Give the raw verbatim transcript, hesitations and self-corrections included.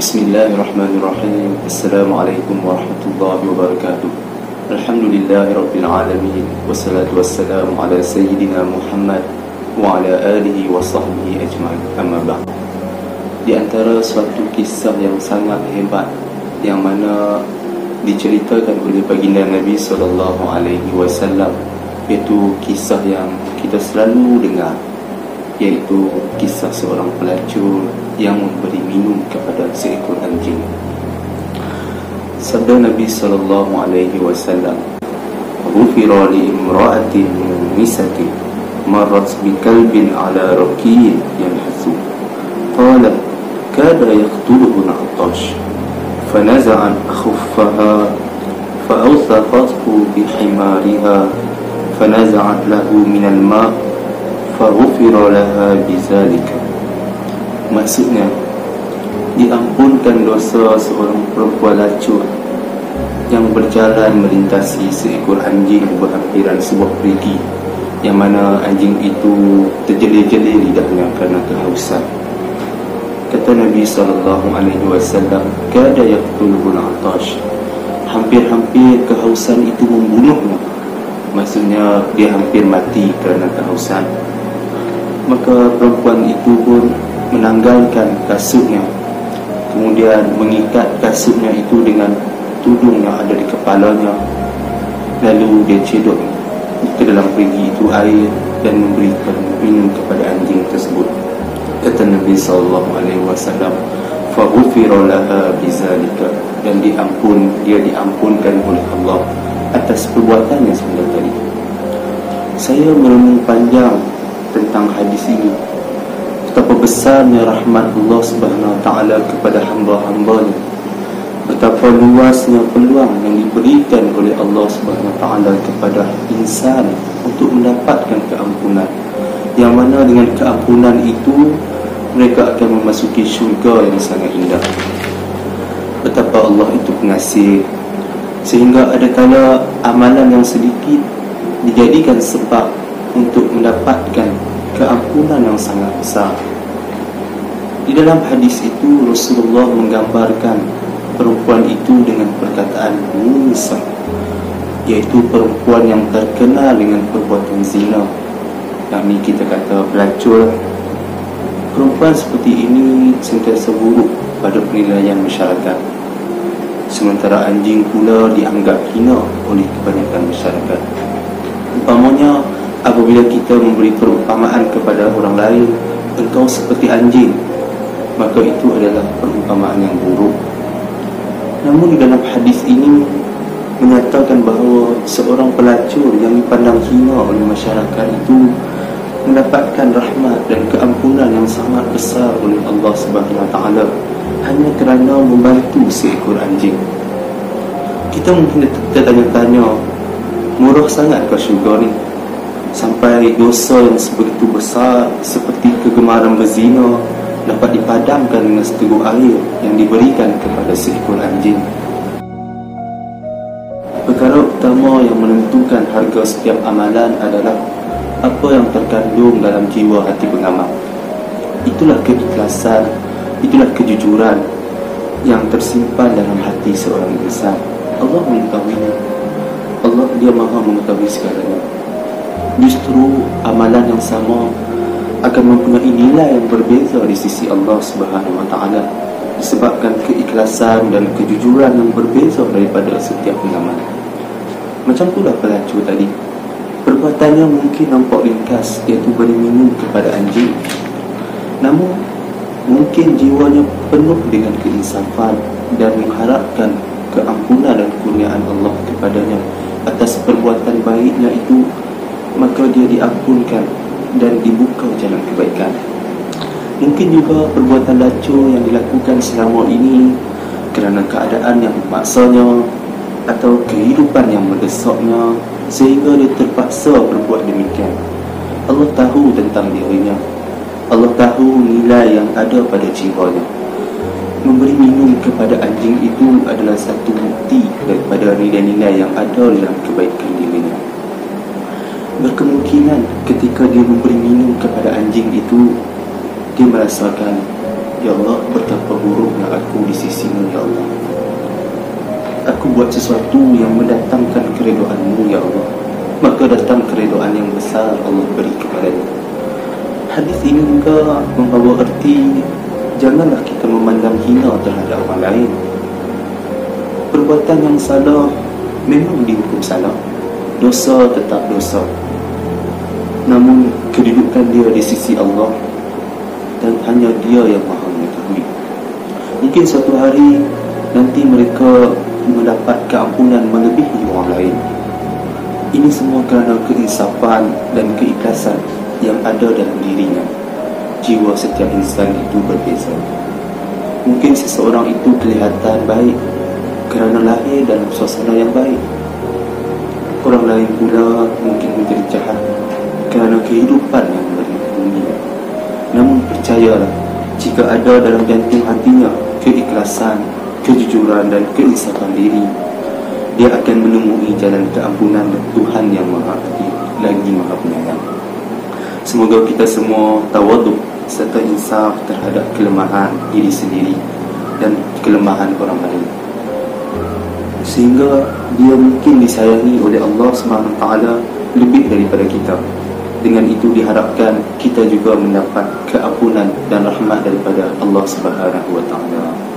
Bismillahirrahmanirrahim. Assalamualaikum warahmatullahi wabarakatuh. Alhamdulillahi rabbil alamin. Wassalatu wassalamu ala sayyidina Muhammad wa ala alihi wa sahbihi ajma'in. Amma ba'd. Di antara suatu kisah yang sangat hebat yang mana diceritakan oleh baginda Nabi sallallahu alaihi wasallam, iaitu kisah yang kita selalu dengar, iaitu kisah seorang pelacur yang memberi minum kepada seekor anjing. Sabda Nabi sallallahu alaihi wasallam, "Ghufira li imra'atin mumisatin marrat bi kalbin ala raqiyin yanhasu. Qala kada yaqtuluhu al-'atash. Fanaza'at akhuffaha fa'awthaqathu bihimariha fanaza'at lahu min al-ma' faghufira laha bizalika." Maksudnya, diampunkan dosa seorang perempuan lacur yang berjalan melintasi seekor anjing berhampiran sebuah perigi, yang mana anjing itu terjelir-jelir lidahnya kerana kehausan. Kata Nabi sallallahu alaihi wasallam, "Kada yaqtuluhu al-'atash." Hampir-hampir kehausan itu membunuhnya. Maksudnya dia hampir mati kerana kehausan. Maka perempuan itu pun menanggalkan kasutnya, kemudian mengikat kasutnya itu dengan tudung yang ada di kepalanya, lalu dia cedok ke dalam perigi itu air dan memberikan minum kepada anjing tersebut. Kata Nabi sallallahu alaihi wasallam, "Faghufira laha bizalika." Dan diampun, dia diampunkan oleh Allah atas perbuatannya sebentar tadi. Saya merenung panjang tentang hadis ini, betapa besarnya rahmat Allah Subhanahu Wa Taala kepada hamba-hambanya, betapa luasnya peluang yang diberikan oleh Allah Subhanahu Wa Taala kepada insan untuk mendapatkan keampunan, yang mana dengan keampunan itu mereka akan memasuki syurga yang sangat indah. Betapa Allah itu pengasih, sehingga ada kala amalan yang sedikit dijadikan sebab untuk mendapatkan keampunan yang sangat besar. Di dalam hadis itu Rasulullah menggambarkan perempuan itu dengan perkataan mumisah, iaitu perempuan yang terkenal dengan perbuatan zina. Yang ni kita kata pelacur. Perempuan seperti ini sentiasa buruk pada penilaian masyarakat, sementara anjing pula dianggap hina oleh kebanyakan masyarakat. Umpamanya, apabila kita memberi perumpamaan kepada orang lain, engkau seperti anjing, maka itu adalah perumpamaan yang buruk. Namun di dalam hadis ini menyatakan bahawa seorang pelacur yang dipandang hina oleh masyarakat itu mendapatkan rahmat dan keampunan yang sangat besar oleh Allah Subhanahu Wa Taala hanya kerana membantu seekor anjing. Kita mungkin tertanya-tanya, murah sangat ke syurga ni? Sampai dosa yang sebegitu besar seperti kegemaran berzina dapat dipadamkan dengan seteguk air yang diberikan kepada seekor anjing. Perkara utama yang menentukan harga setiap amalan adalah apa yang terkandung dalam jiwa hati pengamal. Itulah keikhlasan, itulah kejujuran yang tersimpan dalam hati seorang insan. Allah mengetahuinya. Allah, dia maha mengetahui segalanya. Justru amalan yang sama akan mempunyai nilai yang berbeza di sisi Allah Subhanahu Wa Taala disebabkan keikhlasan dan kejujuran yang berbeza daripada setiap pengamal. Macam itulah pelacur tadi. Perbuatannya mungkin nampak ringkas, iaitu beri minum kepada anjing. Namun mungkin jiwanya penuh dengan keinsafan dan mengharapkan keampunan dan kurniaan Allah kepadanya atas perbuatan baiknya itu, maka dia diampunkan dan dibuka jalan kebaikan. Mungkin juga perbuatan lacur yang dilakukan selama ini kerana keadaan yang memaksanya atau kehidupan yang mendesaknya, sehingga dia terpaksa berbuat demikian. Allah tahu tentang dirinya, Allah tahu nilai yang ada pada jiwanya. Memberi minum kepada anjing itu adalah satu bukti daripada nilai-nilai yang ada dalam kebaikan dirinya. Berkemungkinan ketika dia memberi minum kepada anjing itu, dia merasakan Ya Allah, betapa buruknya aku di sisimu ya Allah. Aku buat sesuatu yang mendatangkan keredoanmu ya Allah, maka datang keredoan yang besar Allah beri kepadanya. Hadis ini juga membawa erti, janganlah kita memandang hina terhadap orang lain. Perbuatan yang salah memang dihukum salah, dosa tetap dosa, namun kedudukan dia di sisi Allah dan hanya Dia yang maha mengetahui. Mungkin suatu hari nanti mereka mendapat keampunan melebihi orang lain. Ini semua kerana keinsafan dan keikhlasan yang ada dalam dirinya. Jiwa setiap insan itu berbeza. Mungkin seseorang itu kelihatan baik kerana lahir dalam suasana yang baik. Orang lain pula mungkin menjadi jahat kerana kehidupan yang bumi. Namun percayalah, jika ada dalam jantung hatinya keikhlasan, kejujuran dan keinsafan diri, dia akan menemui jalan keampunan Tuhan yang Maha Adil lagi Maha Penyayang. Semoga kita semua tawaduk serta insaf terhadap kelemahan diri sendiri dan kelemahan orang lain, sehingga dia mungkin disayangi oleh Allah subhanahu wa taala lebih daripada kita. Dengan itu diharapkan kita juga mendapat keampunan dan rahmat daripada Allah Subhanahu wa taala.